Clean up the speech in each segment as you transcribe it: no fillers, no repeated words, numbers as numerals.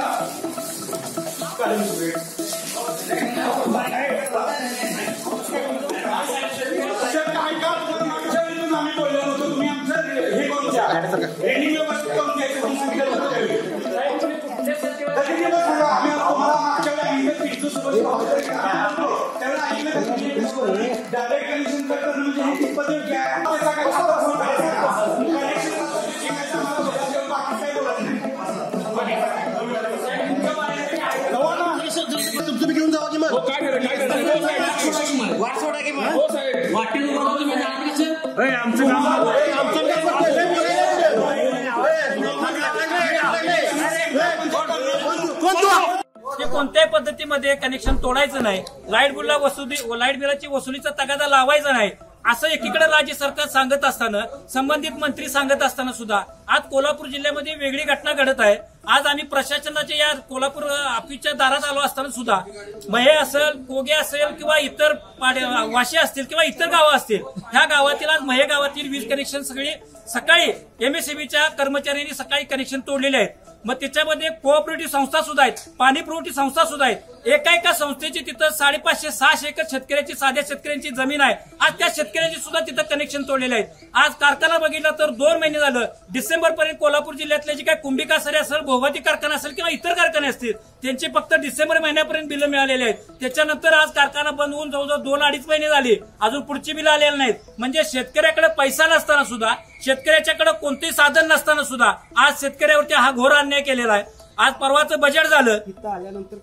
कोणत्याही पद्धतीमध्ये कनेक्शन तोडायचं नाही, लाईट बिलाची वसुलीचा तगादा लावायचा नाही असं एकीकडे राज्य सरकार सांगत असताना, संबंधित मंत्री सांगत असताना सुद्धा आज कोल्हापूर जिल्ह्यामध्ये वेगळी घटना घडत आहे। आज आम्ही प्रशासनाच्या या कोल्हापूर ऑफिसच्या दारात आलो असताना सुद्धा महे असेल, कोगे असेल किंवा इतर वाशी असतील किंवा इतर गावं असतील, ह्या गावातील आज महे गावातील वीज कनेक्शन सकाळी एमएससीबीच्या कर्मचाऱ्यांनी सकाळी कनेक्शन तोडलेले आहेत। मग त्याच्यामध्ये कोऑपरेटिव्ह संस्था सुद्धा आहेत, पाणी पुरवठी संस्था सुद्धा आहेत। एका संस्थेची तिथं 550-600 एकर शेतकऱ्याची, साध्या शेतकऱ्यांची जमीन आहे। आज त्या शेतकऱ्याची सुद्धा तिथं कनेक्शन तोडलेले आहेत। आज कारखाना बघितला तर 2 महिने झालं, डिसेंबर पर्यंत कोल्हापूर जिल्ह्यातले जे काही कुंभिका सरी असेल, भोवती कारखाना असेल किंवा इतर कारखाने असतील, त्यांचे फक्त डिसेंबर महिन्यापर्यंत बिल मिळालेले आहेत। त्याच्यानंतर आज कारखाना बंद होऊन जवळजवळ 2-2.5 महिने झाले, अजून पुढची बिल आलेली नाहीत। म्हणजे शेतकऱ्याकडे पैसा नसताना सुद्धा, शेतकऱ्याच्याकडे कोणतेही साधन नसताना सुद्धा आज शेतकऱ्यावरती हा घोर अन्याय केलेला आहे। आज परवाचं बजेट झालं, आल्यानंतर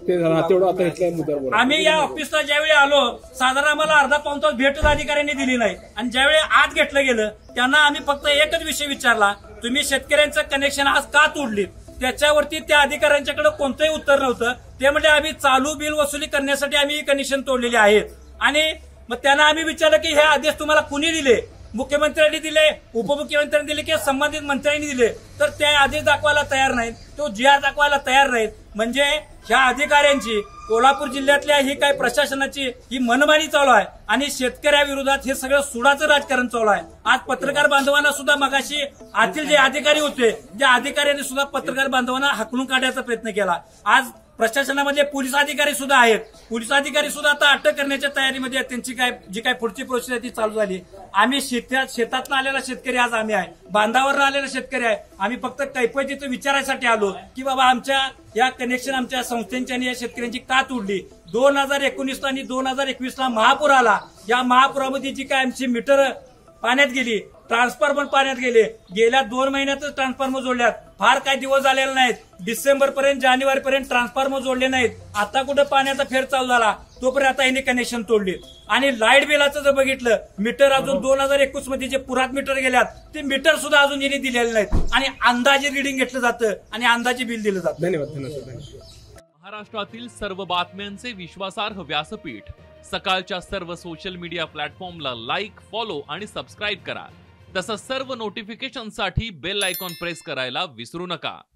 काय आम्ही या ऑफिसला ज्यावेळी आलो, साधारण आम्हाला अर्धा-पाऊण तास भेट अधिकाऱ्यांनी दिली नाही आणि ज्यावेळी आत घेतलं गेलं त्यांना आम्ही फक्त एकच विषय विचारला, तुम्ही शेतकऱ्यांचं कनेक्शन आज का तोडलीत? त्याच्यावरती त्या अधिकाऱ्यांच्याकडे कोणतंही उत्तर नव्हतं। ते म्हणजे आम्ही चालू बिल वसुली करण्यासाठी आम्ही कनेक्शन तोडलेले आहेत। आणि मग त्यांना आम्ही विचारलं की हे आदेश तुम्हाला कुणी दिले? मुख्यमंत्र्यांनी दिले, उपमुख्यमंत्र्यांनी दिले किंवा संबंधित मंत्र्यांनी दिले? तर ते आदेश दाखवायला तयार नाहीत, तो GR दाखवायला तयार नाहीत। म्हणजे ह्या अधिकाऱ्यांची, कोल्हापूर जिल्ह्यातल्या ही काय प्रशासनाची ही मनमानी चालू आहे आणि शेतकऱ्याविरोधात हे सगळं सुडाचं राजकारण चालू आहे। आज पत्रकार बांधवांना सुद्धा मगाशी आतील जे अधिकारी होते, त्या अधिकाऱ्यांनी सुद्धा पत्रकार बांधवांना हाकलून काढण्याचा प्रयत्न केला। आज प्रशासनामध्ये पोलीस अधिकारी सुद्धा आहेत, पोलीस अधिकारी सुद्धा आता अटक करण्याच्या तयारीमध्ये आहेत। त्यांची जी काय पुढची प्रोसेस आहे ती चालू झाली। आम्ही शेतातून आलेला शेतकरी आज आम्ही आहे, बांधावरनं आलेला शेतकरी आहे। आम्ही फक्त कैफियत विचारायसाठी आलो की बाबा आमच्या या कनेक्शन आमच्या संस्थांची आणि या शेतकऱ्यांची का तोडली? 2019 आणि 2021ला महापूर आला, या महापुरामध्ये जी काय आमची मीटर पाण्यात गेली, ट्रान्सफॉर्मर पाण्यात गेले, गेल्या 2 महिन्यातच ट्रान्सफॉर्मर जोडल्यात, फार काही दिवस झालेले नाहीत। डिसेंबर पर्यंत, जानेवारी पर्यंत ट्रान्सफॉर्मर जोडले नाहीत। आता कुठं पाण्याचा फेर चालू झाला तोपर्यंत आता यांनी कनेक्शन तोडले। आणि लाईट बिलाचं जर बघितलं, मीटर अजून 2021 मध्ये जे पुरात मीटर गेल्यात ते मीटर सुद्धा अजून यांनी दिलेले नाहीत आणि अंदाजे रिडिंग घेतलं जातं आणि अंदाजे बिल दिलं जातं। धन्यवाद। महाराष्ट्रातील सर्व बातम्यांचे विश्वासार्ह व्यासपीठ सकाळच्या सर्व सोशल मीडिया प्लॅटफॉर्मला लाईक, फॉलो आणि सबस्क्राईब करा। तसंच सर्व नोटिफिकेशनसाठी बेल आयकॉन प्रेस करायला विसरू नका।